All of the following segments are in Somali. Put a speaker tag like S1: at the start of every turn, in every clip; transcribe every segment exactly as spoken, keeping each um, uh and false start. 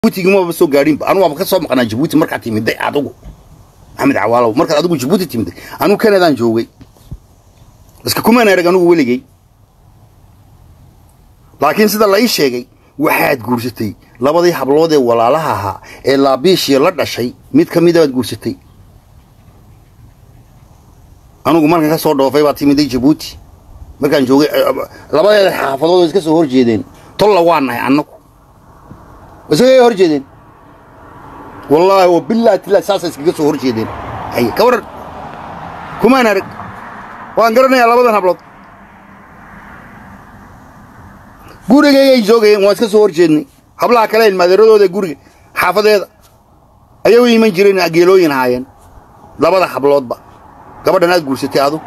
S1: جيبوتي ما بسوا قارين أنا ما بكسر مقنع جيبوتي مركز تيمدي عدو محمد عوالو مركز عدو جيبوتي تيمدي أنا كان هذا جوي بس كم أنا رجعنا وولي جي لكن سيد الله إيش شيء واحد جورستي لا بدي حبلوده ولا لها إلا بيش يلد شيء ميت كمية جورستي أنا قمنا كذا صور دوفي باتيمدي جيبوتي مركز جوي لا بدي حفلوده إيش كسر جيدين طلع وانا عنك بس هي هرجدين والله وبالله تلا أساسا سكسو هرجدين أي كور كمان أرك وانقرنا يا لبضن هبلط قوري جاي جوجي واسكسو هرجدين هبلا كلاين ما درودو ده قوري حافظ هذا أيوة يمن جرين أجيلوين هاين لبضن هبلط با قبل الناس قرستي هذا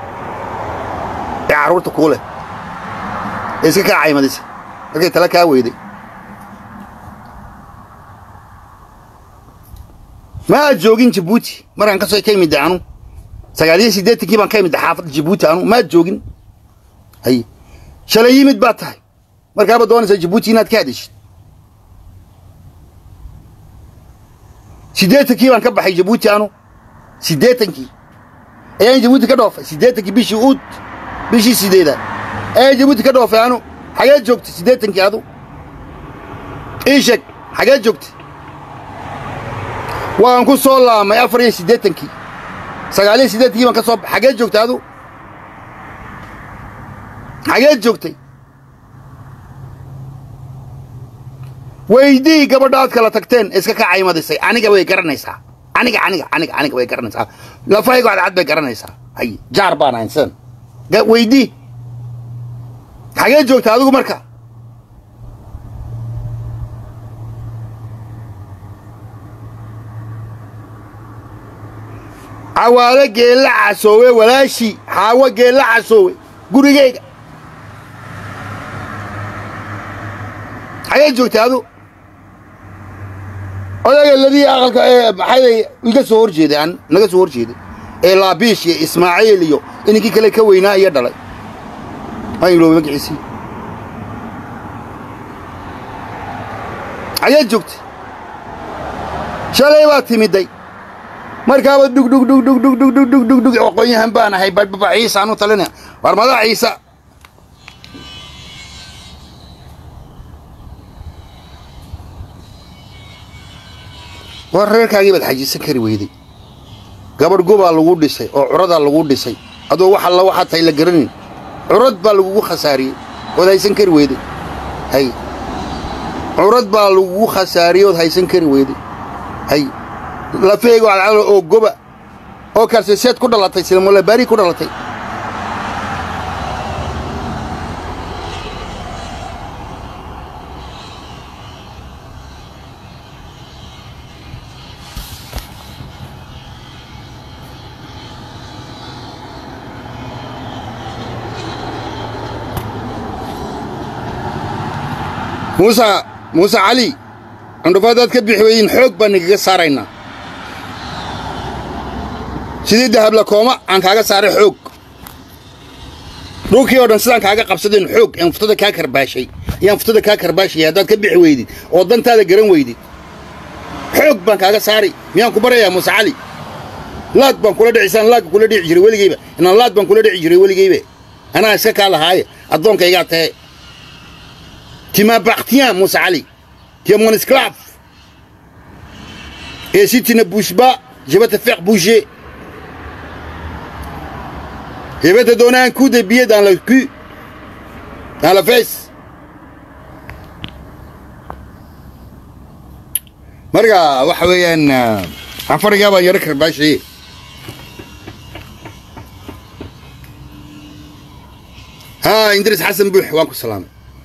S1: يعرفت كوله إيش كعاي ما دس لكن تلاك هويدي ما جوجين جيبوتي مرة أنك سوي كيم يدعنو سجالية سيدات كيمان كيم يدحافظ جيبوتي أنو ما جوجين هاي شلي يمد باتها مرة كابا دوان زي جيبوتي نات كادش سيدات كيمان كبح جيبوتي أنو سيدات كي أي جيبوتي كدوف سيدات كي بيشي أود بيشي سيدات أي جيبوتي كدوف أنو حاجات جوكت سيدات كي هذا إيشك حاجات جوكت وأنا كل صلاة ما يفرق سيدتنكي سجالي سيدتكي ما كسب حاجات جوكت هذا حاجات جوكتي ويدي قبل دات كلا تكتين إسكا كعاي ما دسي أنا جوي كرنيسا أنا ج أنا ج أنا ج أنا جوي كرنيسا لا فايق على عد بكرنيسا هاي جاربانا إنسان ويدي حاجات جوكت هذا مركا عوالة جيل عسوي ولا شيء حاوة جيل عسوي قولي جيجا حاجة جوكت هذا هذا الذي أغلق حاجة يقصور جيدا عن نقصور جيدا إلا بيش إسماعيل يو إنك كلا كوينا يدلي هاي لو مقعسي حاجة جوكت شالي وقتي مدي مركب دق دق دق دق دق دق دق دق دق وقوي هم بانا هاي بابا عيسى عنو تلنا ورمضان عيسى وريك هاي بالحاجة سكري ويدي قبل جوبا لوجود دسي أو عرض لوجود دسي هذا واحد الله واحد هاي لجرني عرض بالوجود خساري وهاي سكري ويدي هاي عرض بالوجود خساري وهاي سكري ويدي هاي لا فيجو على أو جوبا أو كارسيات كده لا تيسير ولا باري كده لا تي موسى موسى علي عنده فادات كبي حوين حق بني صارينا سيدي ذهب لكوما عن كاغا ساري حوق روكي ودن سدان كاغا قبسدين حوق ان فتده كا كرباشي يان فتده كا كرباشي هاداد كبخ ويدي oo dantaada garan weydi xoog baan kaaga saari miyaan ku baraya Musa Ali laad baan kula dhicisan laad kula dhici jiray waligeyba inaan laad baan kula dhici jiray waligeyba ana iska ka lahaay adoonkayga tahay tu m'appartiens Musa Ali tu es mon esclave et si tu ne bouges pas je vais te faire bouger. Je vais te donner un coup de pied dans le cul, dans la fesse. مرقا وحويان عفر جابا يركر باشي ها إندريس حسن بوح وانكو السلام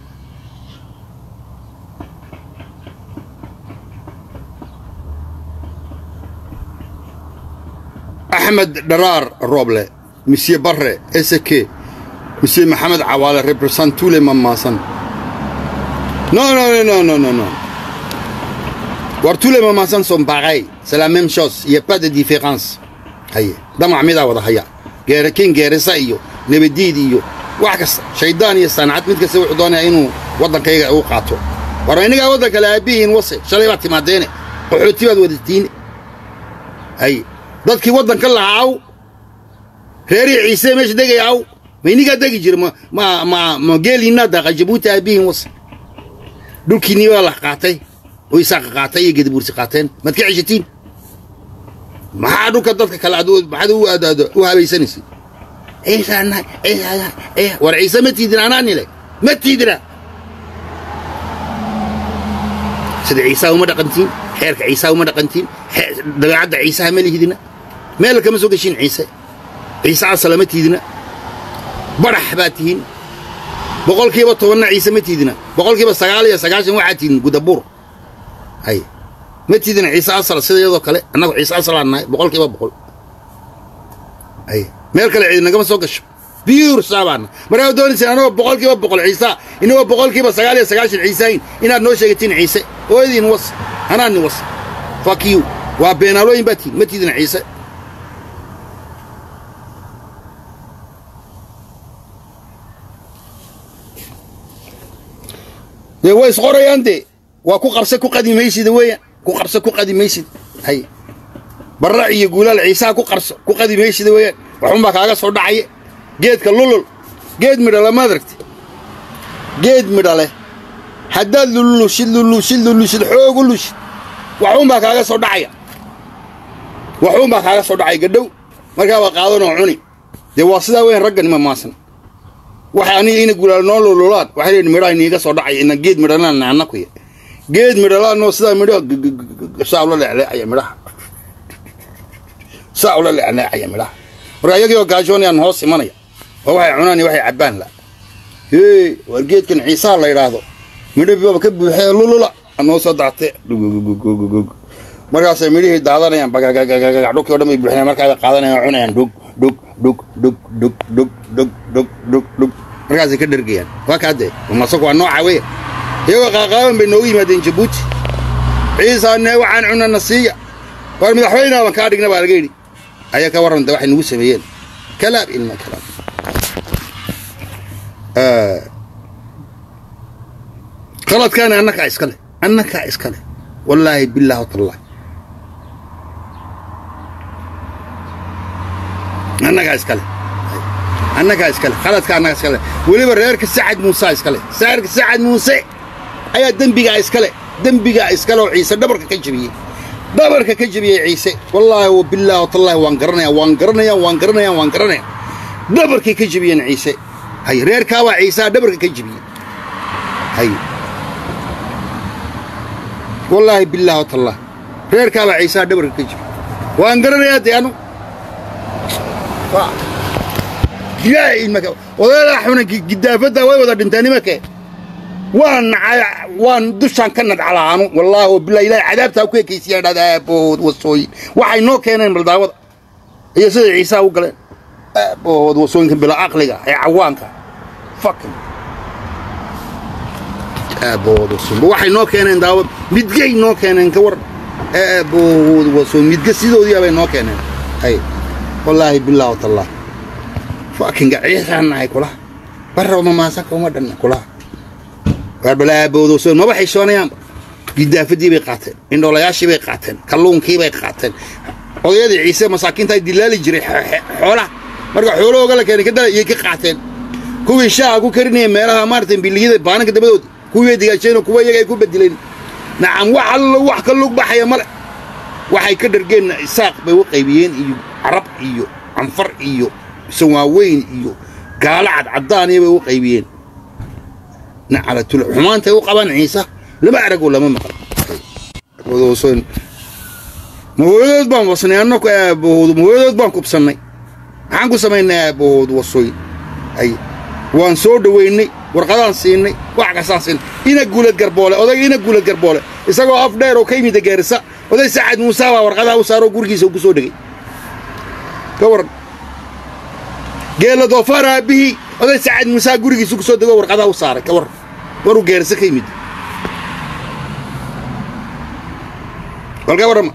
S1: أحمد درار الروبلة Monsieur Barre, est-ce que Monsieur Mohamed Awala représente tous les mamassans? Non, non, non, non, non, non. Voir tous les mamassans sont pareils. C'est la même chose. Il n'y a pas de différence. Aïe. Dans ma amida wada haya. Guerre king, guerre saïyo. Nebedidi yo. Wax kasta. Shaydan iyo sanad mid kasta wuxuu doonaa inuu wadankayga uu qaato. ورأينا قاعد وضع كلابين وصل شلي بعتي معدينه قحوتي بعد ودتين أي ضدك وضع كله عاو خيري عيسى مش دقي عاو ميني قاعد دقي جرم ما ما ما جالي نادا جبوت أبيهم وصل دول كني ولا قاطي ويساق قاطي قد بورس قاطين ما تكعجتين ما عادوا كضدك كالعدو ما عادوا هذا وهذا يسنسي إيش أنا إيش أنا إيه ورعيسى ما تيدنا أنا نيلك ما تيدنا سيد عيسى وما دقنتين حيرك عيسى وما دقنتين دقعد عيسى مالي هدينا مالك ما سوقشين عيسى عيسى على سلامة هدينا برح باتين بقول كيف طولنا عيسى ما تيدنا بقول كيف سجال يا سجال شنو عاتين قدبور هاي ما تيدنا عيسى أصلا سيد يضو كله أنا عيسى أصلا عنا بقول كيف بقول هاي مالك العيد نجم سوقش بيور سابان مرة دون سنة أنا بقول كيف بقول عيسى إنه بقول كيف سجال يا سجال شن عيسى إن نو شيء عيسى وين نوص أنا نوص فاكيو وبين الله يبتي ما تيدنا عيسى يوي صغير يندي وكو قرصة كو قديم يسيد ويا كو قرصة كو قديم يسيد هاي برا يقول العيسى كو قرصة كو قديم يسيد ويا وحنا كاغا سو دحاي geed ka lulul geed midhala ma aragti geed midhale haddaad lulushid lulushid lulushid xoog u lushid waxuun baa kaaga soo dhacaya waxuun baa kaaga soo dhacay gadhow markaa waa qaadanoo cuni dee waa sidaa weyn raggan ma maasan waxa aniga ina gulaal noo lululaan waxay leeyihin midhaha iniiga soo dhacay ina geed midhalaan naana ku ya geed midhalaan noo sidaa midho saa ula leecleecaya midhaha saa ula leecleecaya midhaha markaa iyagii oo gaajoonayaan hoos imanaya وواحد عناني واحد عبان لا هي ورجيت كن عيسى الله يراضو مدبي بابا كبو حي لولو لا انا صدعت markaas ay midhii daadanayaan bagaagaga dhulkii oo dhan ay buuxinayaan markaa ay qaadanayaan cunayaan dhug dhug dhug dhug dhug dhug dhug dhug dhug dhug markaas ay ka dhargayaan waa ka hadee masako waa nooca weeye iyagoo qaaqaaban bay noogu yimaadeen Jabuuti ciisa ne waxaan cunna nasiya war madaxweynaha waan ka dhignaa baa laga yiri ayaa ka warranta waxay nagu sameeyeen kalaab ilma kalaab آه غلط كان أنك عسكله أنك عسكله والله بالله وتالله أنك عسكله أنك عسكله غلط كان أنك عسكله ولي بريرك السعد موسى عسكله سعرك السعد موسى أي دم بيجا عسكله دم بيجا عسكله وعيسى دبرك كجبيه دبرك كجبيه عيسى والله وبالله وتالله وانقرنا وانقرنا وانقرنا وانقرنا دبرك كجبيه عيسى هاي رير كاوا عيسى دبرك كجبي هاي والله بالله وتالله رير كاوا عيسى دبرك كجبي وان قرنا يا ديانو ف يا المكا ولا حنا قدافته way wada dhintaan imaka waan waan dushan ka nadcalaano wallahi billahi ilaahay cadaabta ku eekaysiya dhadaabo wasooy waxay noo keeneen baldaawada iyo sida ciisa u galeen abood wasooyinka bila aqliga ay cawaanka fucking abood wasooy waxay noo keeneen daawad midgay noo keeneen ka war abood wasooy midga sidoodii ay noo keeneen hay wallahi billahi watallahi fucking ciisa nahay kula barro ma maasaka uma dhan kula bala abood wasooy ma waxay soonayaan gidaafadii bay qaateen indhoolayaashii bay qaateen kalluunkii bay qaateen odayadii ciise masaakiinta ay dilaali jiray xoolaha marka xoolooga la keenay kadal iyo ka qaateen kuwii shaaha ku karinay meelaha maarteen biliyada baanka dabadood kuwii digaajeen kuwa iyaga ay ku bedeleen nacam wax alla wax ka lug baxaya male waxay ka dhargeen isaaq bay u qaybiyeen iyo arab iyo anfar iyo sawaaweyn iyo gaalacad cadaan bay u qaybiyeen nacala tul xumaanta u qaban ciisa lama arago lama maqal wadoosan moodood baan wasnay annako abood moodood baan kubsanay waxaan ku samaynaa abood wasooy ay waan soo dhaweynay warqadaan siinay wax ka saasin ina guulad garboole oday ina guulad garboole isagoo af dheer oo ka yimid gaarisa oday saacad muusa waa warqadaha u saaro gurigiisa ku soo dhigay ka waran geela doofaara bihi oday saacad muusa gurigiisa ku soo dhigay warqadaha u saaray ka waran waru gaarisa ka yimid walka waran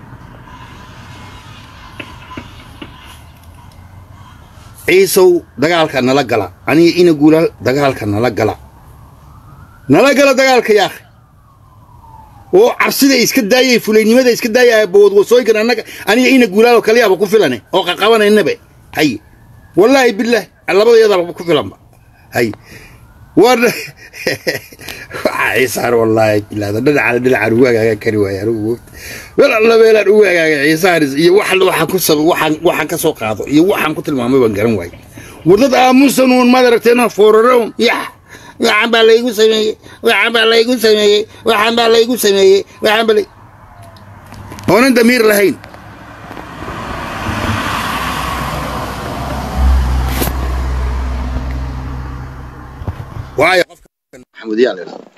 S1: عيسو دجالك نلا جلا أني إنا جولا دجالك نلا جلا نلا جلا دجالك يا أخي oo cabsida iska daayay fuleynimada iska daayay bood wasooygan annaga aniga ina guulaalo kaliya ba ku filane oo qaqabanaynabe hay wallahi billaah labadayada ku filanba hay war عيسار والله لا ده على دل على وجهه كريوه يا رب ولا الله بلا وجهه عيسار iyo wax waxa ku sab waxan waxan ka soo qaado iyo waxan ku tilmaamay baan garan waay wadad aamusan oo madaragteena fooraro ya waxan baa laygu sameeyay waxan baa laygu sameeyay waxan baa laygu sameeyay waxan baa oonan damiir lahayn waay محمود يالله